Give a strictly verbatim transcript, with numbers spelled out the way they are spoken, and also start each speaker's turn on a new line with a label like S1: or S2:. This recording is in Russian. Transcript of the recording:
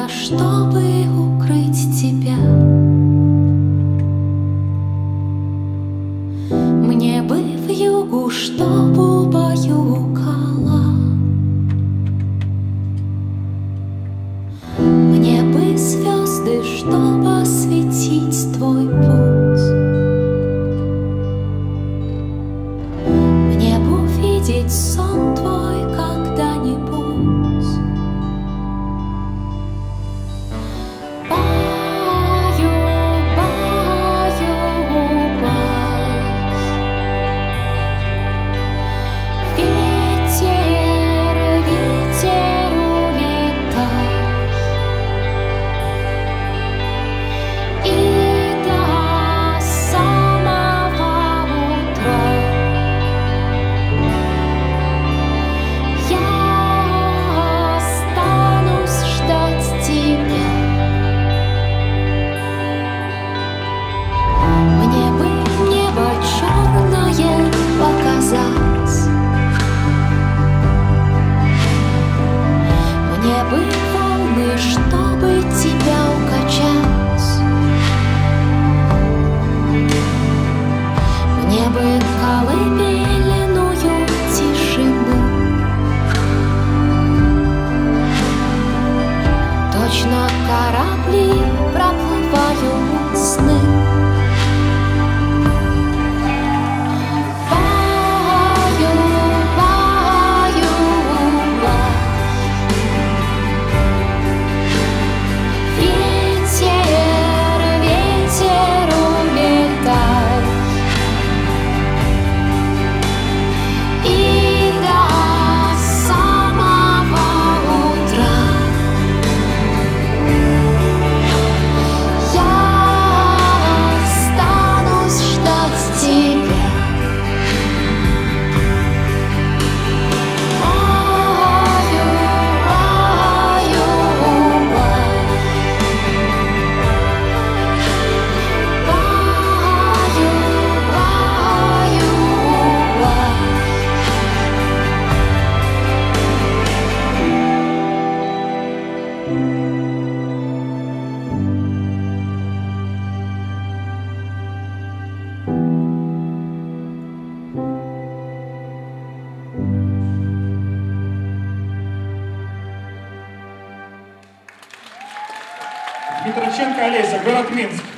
S1: я, чтобы укрыть тебя. Мне бы вьюгу, чтоб убаюкала. Мне бы звезды, чтоб осветить твой путь. Мне бы увидеть сон твой когда-нибудь. Мне бы волны, чтобы тебя укачать. Мне бы колыбельную тишину. Точно корабли проплывают сны.
S2: Петроченко Олеся, город Минск.